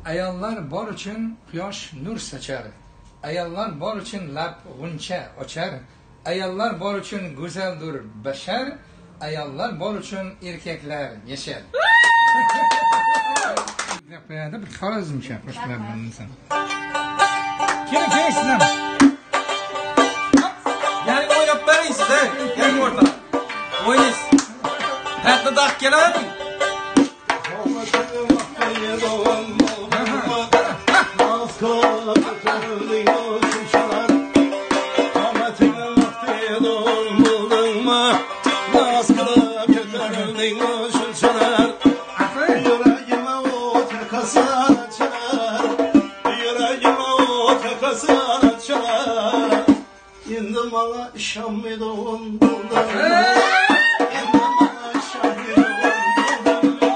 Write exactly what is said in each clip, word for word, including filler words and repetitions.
Ayollar bor uchun quyosh nur sochar. Ayollar bor uchun lab g'uncha ochar. Ayollar bor uchun go'zaldir bashar. Ayollar bor uchun erkaklar yashar. Gaplarda bir xorazmcha qo'shiqlar bilan inson. Keling, keling sizlar. Yani oynab bering siz-a, yangi o'rta. O'yingiz. Hatta daq keladi. Endi mana ishonmaydi o'nda. Endi mana ishonmaydi o'nda.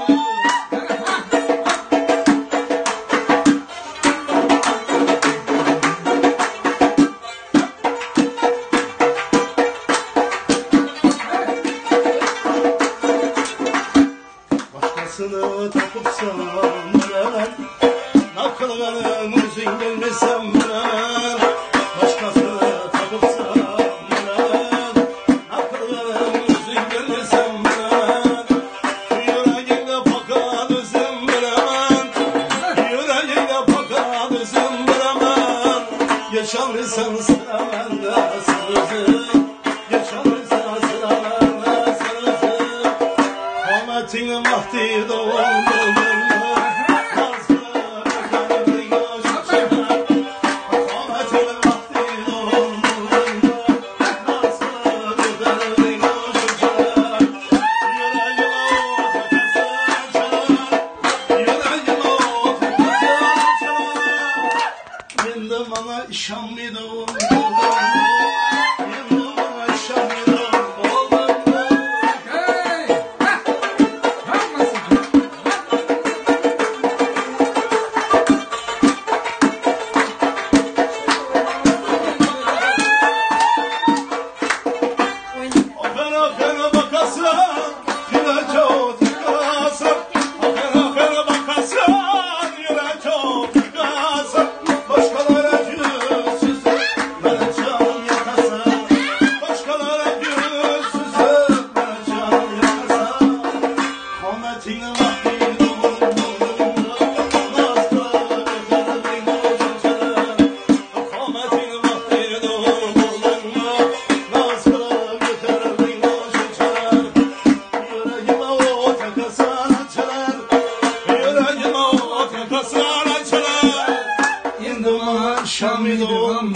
Boshqasini topibsan bilan, naqilganim o'zing bilmaysan bilan. Boshqasini yaşanırsan sıra bende sırrı, yaşanırsan sıra bende sırrı. Ahmet'in vakti doğumdur. Bana işanmaydı oğlum. Endi bana işanmaydı oğlum. Afena afena bakasın, yine çok tıkasın. Afena afena bakasın, yine çok tıkasın. Başkaları Şamidon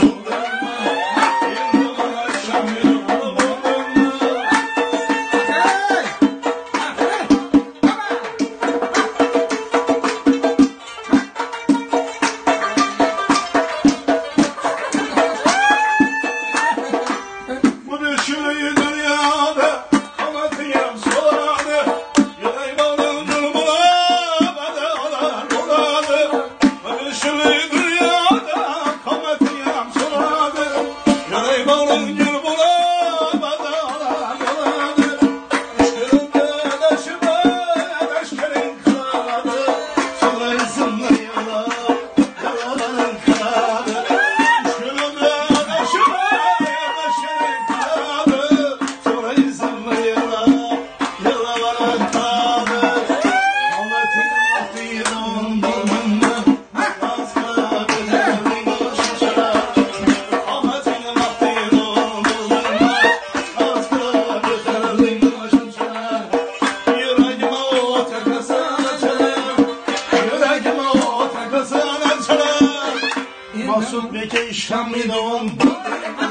bu düşüyü dünyada anlatayım soğanı. Yüreğim alındır bulamadı olar buladı. Bu düşüyü dünyada anlatayım soğanı. Yüreğim alındır bulamadı olar buladı. Eşkırında daşıma eşkırın kanadı. Sonra izinle yala yalanın kanadı. Eşkırında daşıma eşkırın kanadı. Sonra izinle yala yalanın kanadı. Ahmet'in vakti doğumunda. Nazlı güzelliğin hoşçalar. Ahmet'in vakti doğumunda. Nazlı güzelliğin hoşçalar. Yüreğime o takasını açalım. Yüreğime o takasını açalım. Mahsut Beke işlemli doğum.